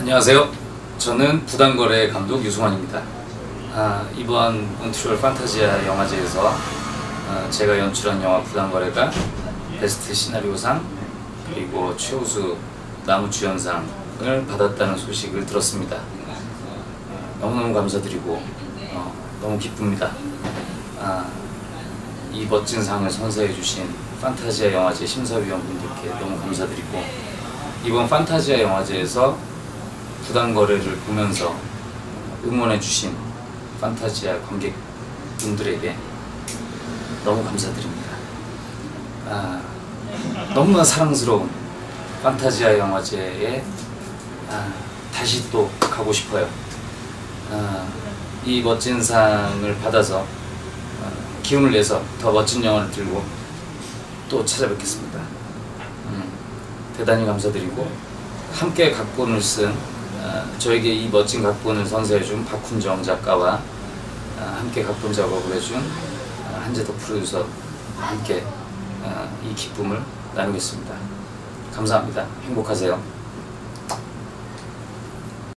안녕하세요. 저는 부당거래 감독 유승환입니다. 이번 몬트리올 판타지아 영화제에서 제가 연출한 영화 부당거래가 베스트 시나리오상 그리고 최우수 남우주연상을 받았다는 소식을 들었습니다. 너무너무 감사드리고 너무 기쁩니다. 이 멋진 상을 선사해 주신 판타지아 영화제 심사위원분들께 너무 감사드리고, 이번 판타지아 영화제에서 부당거래를 보면서 응원해 주신 판타지아 관객분들에게 너무 감사드립니다. 너무나 사랑스러운 판타지아 영화제에 다시 또 가고 싶어요. 이 멋진 상을 받아서 기운을 내서 더 멋진 영화를 들고 또 찾아뵙겠습니다. 대단히 감사드리고, 함께 각본을 쓴 저에게 이 멋진 각본을 선사해준 박훈정 작가와 함께 각본 작업을 해준 한재덕 프로듀서와 함께 이 기쁨을 나누겠습니다. 감사합니다. 행복하세요.